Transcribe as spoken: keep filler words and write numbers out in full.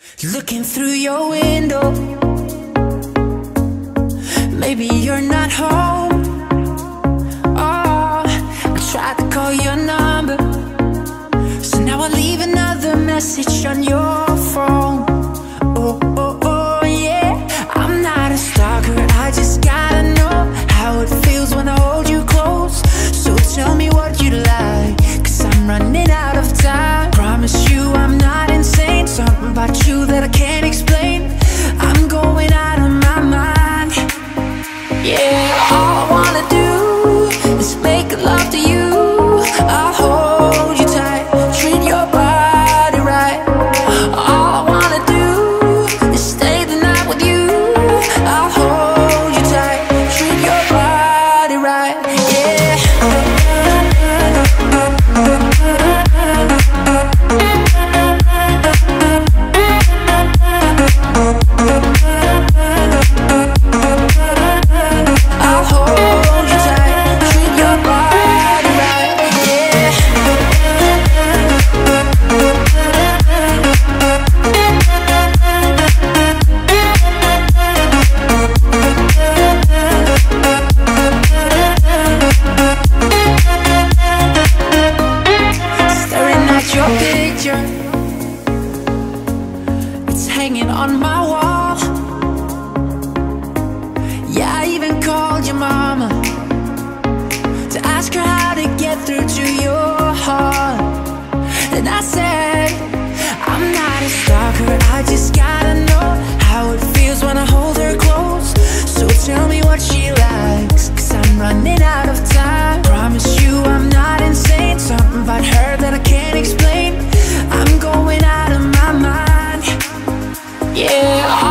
Looking through your window, maybe you're not home. Oh, I tried to call your number, so now I leave another message on your phone. Oh, oh, oh, yeah, I'm not a stalker, I just gotta know how it feels when I hold you close. So tell me what you like, cause I'm running out of time. Promise you I'm not insane, something about you that I can't explain. I'm going out of my mind. Yeah, all I wanna do is make love to you. I'll hold you tight, treat your body right. All I wanna do is stay the night with you. I'll hold you tight, treat your body right. Yeah. I'll hold you tight, treat your body right. Yeah. Staring at your picture, it's hanging on my wall. Yeah, I even called your mama to ask her how to get through to your heart. And I said, I'm not a stalker, I just gotta know how it feels when I hold her close. So tell me what she likes, cause I'm running out of time. Promise you I'm not insane, something about her that I can't explain. I'm going out of my mind. Yeah.